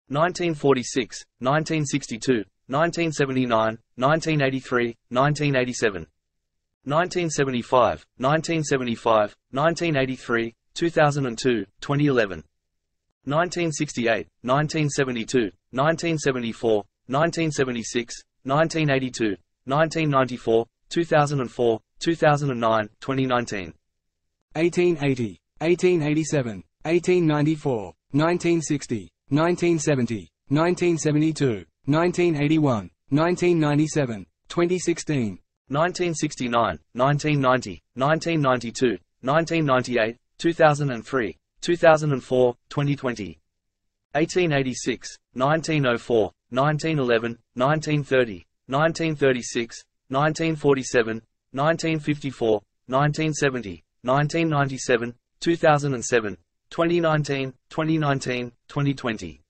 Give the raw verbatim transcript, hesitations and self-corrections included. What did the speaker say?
nineteen forty-six, nineteen sixty-two, nineteen seventy-nine, nineteen eighty-three, nineteen eighty-seven, nineteen seventy-five, nineteen seventy-five, nineteen eighty-three, two thousand two, twenty eleven, nineteen sixty-eight, nineteen seventy-two, nineteen seventy-four, nineteen seventy-six, nineteen eighty-two, nineteen ninety-four, two thousand four, two thousand nine, twenty nineteen. eighteen eighty, eighteen eighty-seven, eighteen ninety-four, nineteen sixty, nineteen seventy, nineteen seventy-two, nineteen eighty-one, nineteen ninety-seven, twenty sixteen. nineteen sixty-nine, nineteen ninety, nineteen ninety-two, nineteen ninety-eight, two thousand three, two thousand four, twenty twenty. eighteen eighty-six, nineteen oh four, nineteen eleven, nineteen thirty, nineteen thirty-six, nineteen forty-seven, nineteen fifty-four, nineteen seventy, nineteen ninety-seven, two thousand seven, twenty nineteen, twenty nineteen, twenty twenty.